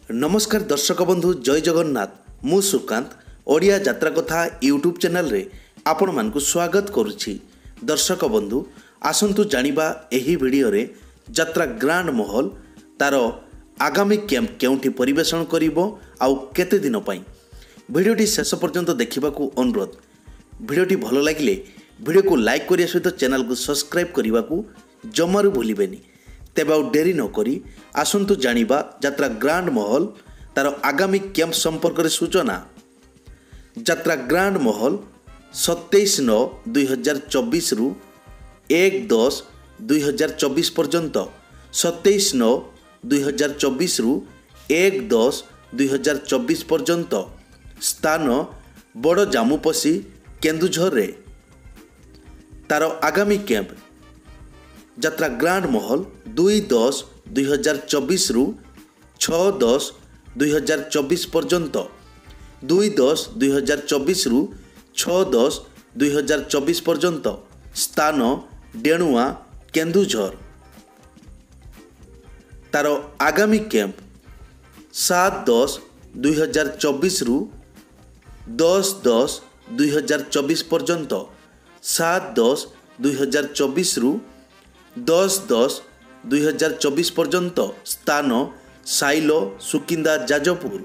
नमस्कार दर्शक बंधु जय जगन्नाथ मु सुकांत ओडिया यात्रा कथा यूट्यूब चैनल रे आपण मानकु स्वागत करुछि। दर्शक बंधु आसंतु जानिबा एही वीडियो रे यात्रा ग्रांड महल तार आगामी कैंप केउठी परिवेषण करिवो आउ केते दिन पई वीडियोटी शेष पर्यंत देखिबाकू अनुरोध। वीडियोटी भलो लागिले वीडियो को लाइक करिया सहित चैनल को सब्सक्राइब करने जमारू भूलिबेनी। तेबे आउ डेरी न करी आसंतु जानिबा यात्रा ग्रांड महल तार आगामी कैंप संपर्क रे सूचना। यात्रा ग्रांड महल 27/9/2024 रु 1/10/2024 पर्यंत 27/9/2024 रु 1/10/2024 पर्यंत स्थान बड़ जामुपसी केन्दुझर रे तार आगामी कैंप यात्रा ग्रांड महल 2/10/2024 रु 6/10/2024 पर्यंत 2/10/2024 रु 6/10/2024 पर्यंत स्थान डेणुआ केन्दुझर। तार आगामी कैंप 7/10/2024 रु 10/10/2024 पर्यंत 7/10/2024 रु 10/10/2024 पर्यंत स्थान साइलो सुकिंदा जाजपुर।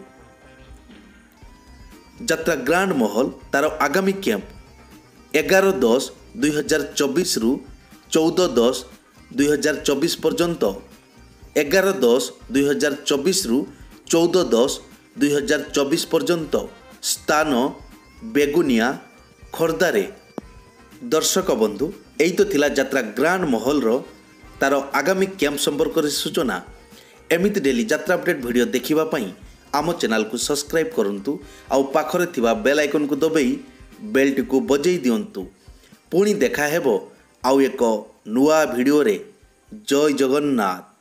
यात्रा ग्रांड महल तार आगामी कैंप 11/10/2024 रु 14/10/2024 पर्यंत 11/10/2024 रु 14/10/2024 पर्यंत स्थान बेगुनिया खोर्धारे। दर्शक बंधु यही तो थिला यात्रा ग्रांड महल रो तार आगामी कैंप संपर्क रे सूचना। एमिति डेली यात्रा अपडेट वीडियो देखिबा पई आम चैनल को सब्सक्राइब करंतु आउ पाखरे थिबा बेल आइकन को दबाई बेल टी को बजई दियंतु। पुणी देखा हेबो आउ एक नुआ वीडियो रे। जय जगन्नाथ।